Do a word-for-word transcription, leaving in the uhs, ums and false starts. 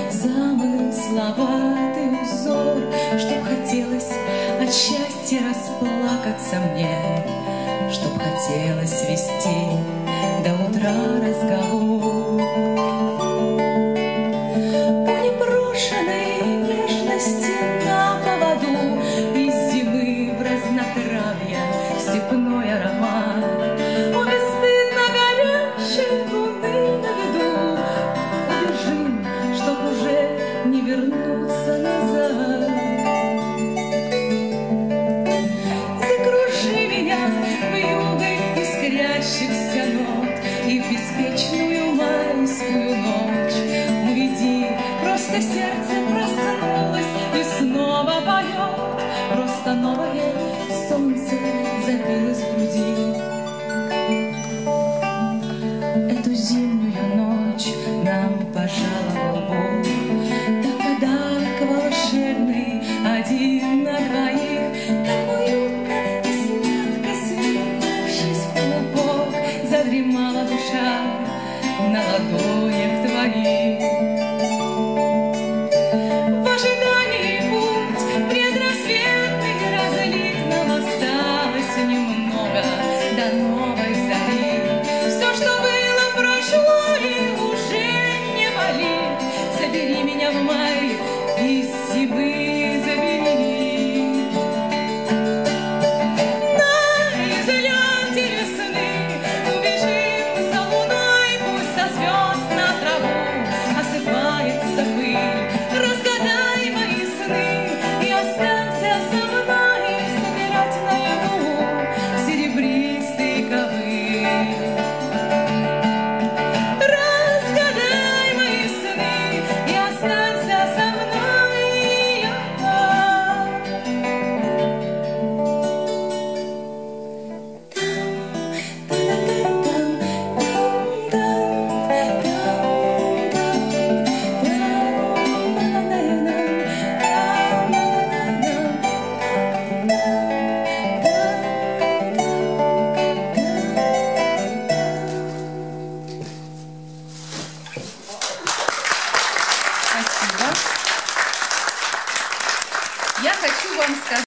замысловатый узор, чтоб хотелось от счастья расплакаться мне, чтоб хотелось вести до утра разговор. По непрошенной нежности на поводу из зимы в разнотравье степной аромат. О, бесстыдно горящей луны на виду, убежим, чтоб уже не вернуться назад. Закружи меня вьюгой искрящихся нот и в беспечную майскую ночь уведи. Просто сердце проснулось и снова поет, просто новое солнце забилось в груди. Эту зимнюю ночь нам пожаловал Бог, так подарок волшебный один на двоих, так уютно и сладко свернувшись в клубок, задремала душа на ладонях твоих. В ожидании путь предрассветный разлит, нам осталось немного до новой зари. Все, что было, прошло и уже не болит. Забери меня в май, из зимы забери. На излете весны убежим за луной, пусть со звезд на траву осыпается пыль. Разгадай мои сны и останься со мной собирать наяву серебристый ковыль. Разгадай мои сны и останься со мной. Спасибо. Я хочу вам сказать.